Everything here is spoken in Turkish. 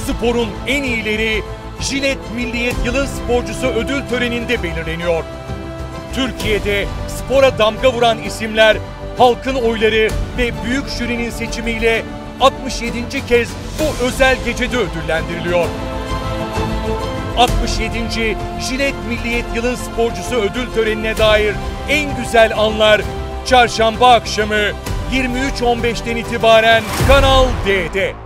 Sporun en iyileri Jilet Milliyet Yılın Sporcusu ödül töreninde belirleniyor. Türkiye'de spora damga vuran isimler halkın oyları ve büyük jürinin seçimiyle 67. kez bu özel gecede ödüllendiriliyor. 67. Jilet Milliyet Yılın Sporcusu ödül törenine dair en güzel anlar Çarşamba akşamı 23.15'ten itibaren Kanal D'de.